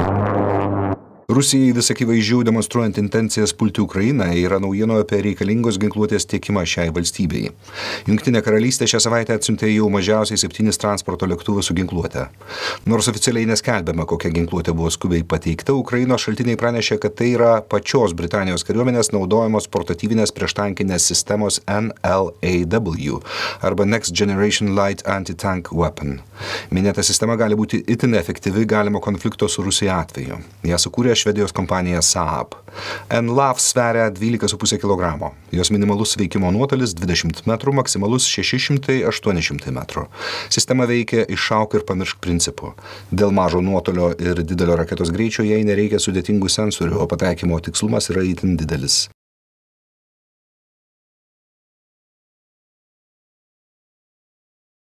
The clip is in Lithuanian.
Rusijai vis akivaizdžiau demonstruojant intencijas pulti Ukrainą yra naujienų apie reikalingos ginkluotės tiekimą šiai valstybei. Jungtinė karalystė šią savaitę atsiuntė jau mažiausiai 7 transporto lėktuvus su ginkluote. Nors oficialiai neskelbiama, kokia ginkluotė buvo skubiai pateikta, Ukrainos šaltiniai pranešė, kad tai yra pačios Britanijos kariuomenės naudojamos portatyvinės prieštankinės sistemos NLAW arba Next Generation Light Anti-Tank Weapon. Minėta sistema gali būti itin efektyvi galimo konflikto su Rusija atveju. Ją sukūrė Švedijos kompanija Saab. NLAW sveria 12,5 kg. Jos minimalus veikimo nuotolis 20 metrų, maksimalus 600–800 metrų. Sistema veikia iššauk ir pamiršk principu. Dėl mažo nuotolio ir didelio raketos greičio jai nereikia sudėtingų sensorių, o pataikymo tikslumas yra itin didelis.